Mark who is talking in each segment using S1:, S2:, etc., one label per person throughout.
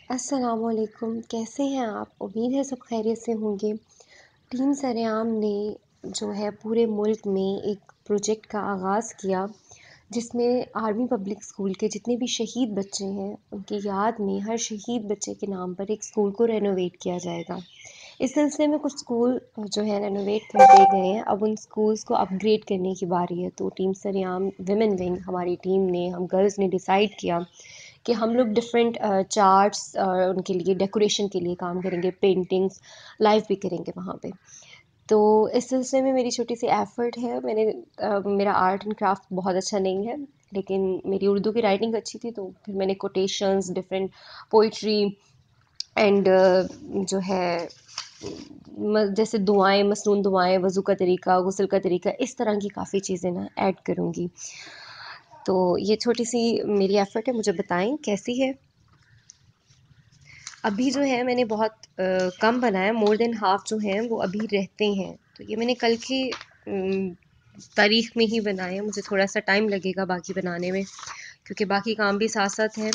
S1: السلام علیکم، کیسے ہیں آپ؟ امید ہے سب خیریت سے ہوں گے۔ ٹیم سرعام نے جو ہے پورے ملک میں ایک پروجیکٹ کا آغاز کیا، جس میں آرمی پبلک اسکول کے جتنے بھی شہید بچے ہیں ان کی یاد میں ہر شہید بچے کے نام پر ایک اسکول کو رینوویٹ کیا جائے گا۔ اس سلسلے میں کچھ اسکول جو ہے رینوویٹ کر دیے گئے ہیں، اب ان اسکولس کو اپ گریڈ کرنے کی باری ہے۔ تو ٹیم سرعام ویمن ونگ ہماری ٹیم نے، ہم گرلز نے ڈیسائیڈ کیا کہ ہم لوگ ڈفرینٹ چارٹس ان کے لیے ڈیکوریشن کے لیے کام کریں گے، پینٹنگس لائیو بھی کریں گے وہاں پہ۔ تو اس سلسلے میں میری چھوٹی سی ایفرٹ ہے، میرا آرٹ اینڈ کرافٹ بہت اچھا نہیں ہے، لیکن میری اردو کی رائٹنگ اچھی تھی، تو پھر میں نے کوٹیشنز، ڈفرینٹ پوئٹری اینڈ جو ہے جیسے دعائیں، مسنون دعائیں، وضو کا طریقہ، غسل کا طریقہ، اس طرح کی کافی چیزیں نا ایڈ کروں گی۔ تو یہ چھوٹی سی میری ایفرٹ ہے، مجھے بتائیں کیسی ہے؟ ابھی جو ہے میں نے بہت کم بنایا، مور دین ہاف جو ہیں وہ ابھی رہتے ہیں، تو یہ میں نے کل کی تاریخ میں ہی بنائے، مجھے تھوڑا سا ٹائم لگے گا باقی بنانے میں، کیونکہ باقی کام بھی ساتھ ساتھ ہیں۔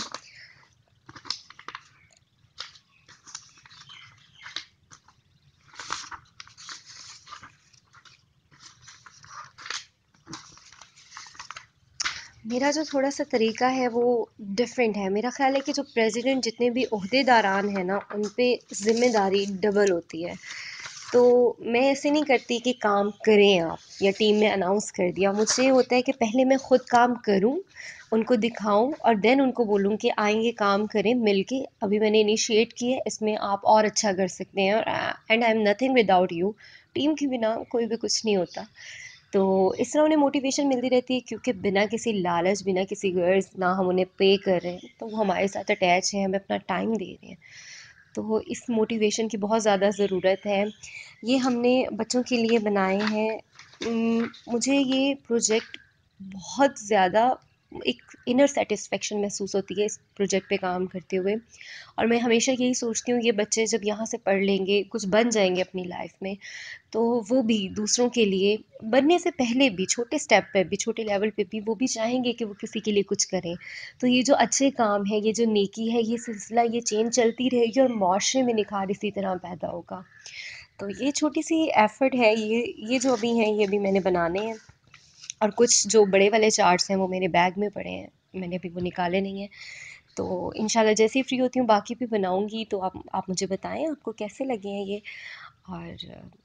S1: میرا جو تھوڑا سا طریقہ ہے وہ ڈفرینٹ ہے۔ میرا خیال ہے کہ جو پریزیڈنٹ جتنے بھی عہدے داران ہیں نا، ان پہ ذمہ داری ڈبل ہوتی ہے۔ تو میں ایسے نہیں کرتی کہ کام کریں آپ یا ٹیم نے اناؤنس کر دیا، مجھ سے یہ ہوتا ہے کہ پہلے میں خود کام کروں، ان کو دکھاؤں، اور دین ان کو بولوں کہ آئیں گے کام کریں مل کے، ابھی میں نے انیشیٹ کی ہے، اس میں آپ اور اچھا کر سکتے ہیں، and I'm nothing without you, team کے بنا کوئی بھی کچھ نہیں ہوتا۔ تو اس طرح انہیں موٹیویشن ملتی رہتی ہے، کیونکہ بنا کسی لالچ، بنا کسی غرض، نہ ہم انہیں پے کر رہے ہیں، تو وہ ہمارے ساتھ اٹیچ ہیں، ہمیں اپنا ٹائم دے رہے ہیں، تو اس موٹیویشن کی بہت زیادہ ضرورت ہے۔ یہ ہم نے بچوں کے لیے بنائے ہیں۔ مجھے یہ پروجیکٹ بہت زیادہ ایک انر سیٹسفیکشن محسوس ہوتی ہے اس پروجیکٹ پہ کام کرتے ہوئے، اور میں ہمیشہ یہی سوچتی ہوں یہ بچے جب یہاں سے پڑھ لیں گے، کچھ بن جائیں گے اپنی لائف میں، تو وہ بھی دوسروں کے لیے بننے سے پہلے بھی، چھوٹے اسٹیپ پہ بھی، چھوٹے لیول پہ بھی، وہ بھی چاہیں گے کہ وہ کسی کے لیے کچھ کریں۔ تو یہ جو اچھے کام ہے، یہ جو نیکی ہے، یہ سلسلہ، یہ چین چلتی رہے گی، اور معاشرے میں نکھار اسی طرح پیدا ہوگا۔ تو یہ چھوٹی سی ایفرٹ ہے، یہ جو ابھی ہیں، یہ بھی میں نے بنانے ہیں، اور کچھ جو بڑے والے چارٹس ہیں وہ میرے بیگ میں پڑے ہیں، میں نے ابھی وہ نکالے نہیں ہیں۔ تو انشاءاللہ جیسے ہی فری ہوتی ہوں باقی بھی بناؤں گی، تو آپ مجھے بتائیں آپ کو کیسے لگے ہیں یہ، اور